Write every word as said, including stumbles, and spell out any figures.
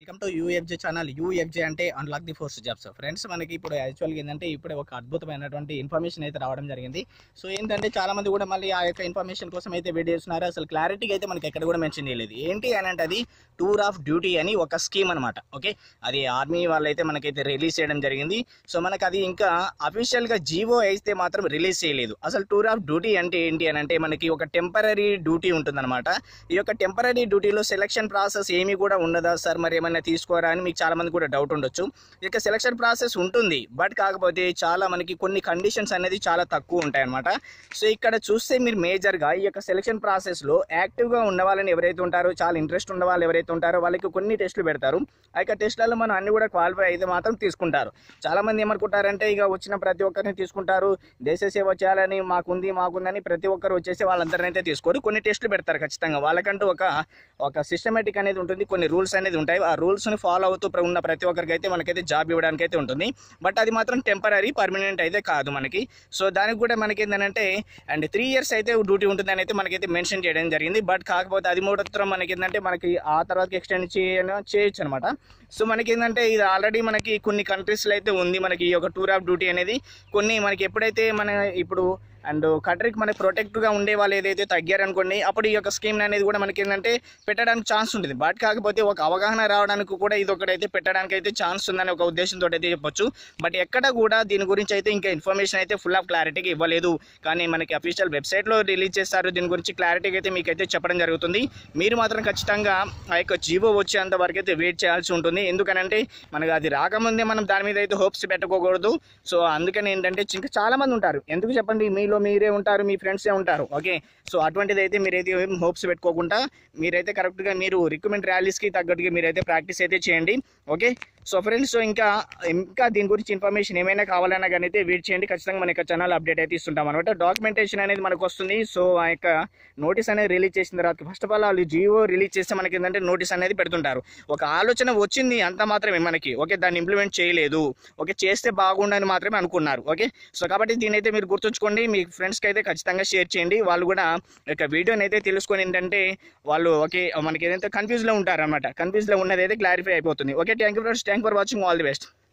Welcome to UFJ channel. UFJ అంటే unlock the force jobs. Friends, మనకి ఇప్పుడు యాక్చువల్గా ఏంటంటే ఇప్పుడే ఒక అద్భుతమైనటువంటి ఇన్ఫర్మేషన్ అయితే రావడం జరిగింది. సో ఏంటంటే చాలా మంది కూడా మళ్ళీ ఆ యొక్క ఇన్ఫర్మేషన్ కోసం అయితే వెయిట్ చేస్తున్నారు. అసలు క్లారిటీగా అయితే మనకి ఎక్కడ కూడా మెన్షన్ చేయలేదు. ఏంటి అని అంటే అది టూర్ ఆఫ్ డ్యూటీ అని ఒక స్కీమ్ అనమాట. ఓకే, అది ఆర్మీ వాళ్ళైతే మనకైతే రిలీజ్ చేయడం జరిగింది. సో మనకు అది ఇంకా అఫీషియల్గా జీవో అయితే మాత్రం రిలీజ్ చేయలేదు. అసలు టూర్ ఆఫ్ డ్యూటీ అంటే ఏంటి అని అంటే మనకి ఒక టెంపరీ డ్యూటీ ఉంటుందన్నమాట. ఈ యొక్క టెంపరీ డ్యూటీలో సెలక్షన్ ప్రాసెస్ ఏమీ కూడా ఉండదా సార్, మరి ఏమైనా తీసుకోరా అని మీకు చాలా మంది కూడా డౌట్ ఉండొచ్చు. ఇక సెలక్షన్ ప్రాసెస్ ఉంటుంది, బట్ కాకపోతే చాలా మనకి కొన్ని కండిషన్స్ అనేది చాలా తక్కువ ఉంటాయి అనమాట. సో ఇక్కడ చూస్తే మీరు మేజర్గా ఈ యొక్క సెలక్షన్ ప్రాసెస్లో యాక్టివ్గా ఉన్న వాళ్ళని ఎవరైతే ఉంటారో, చాలా ఇంట్రెస్ట్ ఉన్న వాళ్ళు ఎవరైతే ఉంటారో వాళ్ళకి కొన్ని టెస్టులు పెడతారు. ఆ యొక్క టెస్టులలో మనం అన్ని కూడా క్వాలిఫై అయితే మాత్రం తీసుకుంటారు. చాలామంది ఏమనుకుంటారంటే ఇక వచ్చిన ప్రతి ఒక్కరిని తీసుకుంటారు, దేశ సేవ చేయాలని మాకుంది మాకుందని ప్రతి ఒక్కరు వచ్చేసి వాళ్ళందరినీ అయితే తీసుకోరు. కొన్ని టెస్టులు పెడతారు ఖచ్చితంగా. వాళ్ళకంటూ ఒక ఒక సిస్టమేటిక్ అనేది ఉంటుంది, కొన్ని రూల్స్ అనేది ఉంటాయి. ఆ రూల్స్ని ఫాలో అవుతూ ఉన్న ప్రతి ఒక్కరికి అయితే మనకైతే జాబ్ ఇవ్వడానికి అయితే ఉంటుంది. బట్ అది మాత్రం టెంపరీ, పర్మనెంట్ అయితే కాదు మనకి. సో దానికి కూడా మనకి ఏంటంటే అండ్ త్రీ ఇయర్స్ అయితే డ్యూటీ ఉంటుందని అయితే మనకైతే మెన్షన్ చేయడం జరిగింది. బట్ కాకపోతే అది మాత్రం మనకి ఏంటంటే మనకి ఆ తర్వాత ఎక్స్టెండ్ చేయను చేయొచ్చు అనమాట. సో మనకి ఏంటంటే ఇది ఆల్రెడీ మనకి కొన్ని కంట్రీస్లో అయితే ఉంది మనకి ఈ యొక్క టూర్ ఆఫ్ డ్యూటీ అనేది. కొన్ని మనకి ఎప్పుడైతే మన ఇప్పుడు అండ్ కంట్రీకి మనకి ప్రొటెక్ట్గా ఉండే వాళ్ళు ఏదైతే తగ్గారనుకోండి, అప్పుడు ఈ యొక్క స్కీమ్ అనేది కూడా మనకి ఏంటంటే పెట్టడానికి ఛాన్స్ ఉంటుంది. బట్ కాకపోతే ఒక అవగాహన రావడానికి కూడా ఇది ఒకటైతే పెట్టడానికి అయితే ఛాన్స్ ఉందని ఒక ఉద్దేశంతో అయితే చెప్పొచ్చు. బట్ ఎక్కడ కూడా దీని గురించి అయితే ఇంకా ఇన్ఫర్మేషన్ అయితే ఫుల్ ఆఫ్ క్లారిటీగా ఇవ్వలేదు. కానీ మనకి అఫీషియల్ వెబ్సైట్లో రిలీజ్ చేస్తారు, దీని గురించి క్లారిటీగా అయితే మీకైతే చెప్పడం జరుగుతుంది. మీరు మాత్రం ఖచ్చితంగా ఆ యొక్క జీవో వచ్చేంత వరకు అయితే వెయిట్ చేయాల్సి ఉంటుంది. ఎందుకనంటే మనకు అది రాకముందే మనం దాని మీద అయితే హోప్స్ పెట్టుకోకూడదు. సో అందుకని ఏంటంటే ఇంకా చాలామంది ఉంటారు, ఎందుకు చెప్పండి, మీలో మీరే ఉంటారు, మీ ఫ్రెండ్సే ఉంటారు. ఓకే, సో అటువంటిది అయితే మీరైతే హోప్స్ పెట్టుకోకుండా మీరైతే కరెక్ట్గా మీరు రిక్రూట్మెంట్ ర్యాలీస్కి తగ్గట్టుగా మీరైతే ప్రాక్టీస్ అయితే చేయండి. ఓకే, సో ఫ్రెండ్స్, సో ఇంకా ఇంకా దీని గురించి ఇన్ఫర్మేషన్ ఏమైనా కావాలన్నా కానీ అయితే వెయిట్ చేయండి. ఖచ్చితంగా మన యొక్క ఛానల్ అప్డేట్ అయితే ఇస్తుంటాం అనమాట. డాక్యుమెంటేషన్ అనేది మనకు వస్తుంది. సో ఆ యొక్క నోటీస్ అనేది రిలీజ్ చేసిన తర్వాత ఫస్ట్ ఆఫ్ ఆల్ వాళ్ళు జియో రిలీజ్ చేస్తే మనకి ఏంటంటే నోటీస్ అనేది పెడుతుంటారు. ఒక ఆలోచన వచ్చింది అంత మాత్రమే మనకి. ఓకే, దాన్ని ఇంప్లిమెంట్ చేయలేదు. ఓకే, చేస్తే బాగుండని మాత్రమే అనుకున్నారు. ఓకే, సో కాబట్టి దీని అయితే మీరు గుర్తుంచుకోండి, మీ ఫ్రెండ్స్కి అయితే ఖచ్చితంగా షేర్ చేయండి. వాళ్ళు కూడా ఒక వీడియోని అయితే తెలుసుకొని ఏంటంటే వాళ్ళు ఓకే మనకి ఏదైతే కన్ఫ్యూజ్లో ఉంటారన్నమాట. కన్ఫ్యూజ్లో ఉన్నది అయితే క్లారిఫై అయిపోతుంది. Okay, thank you friends, thank for watching, all the best.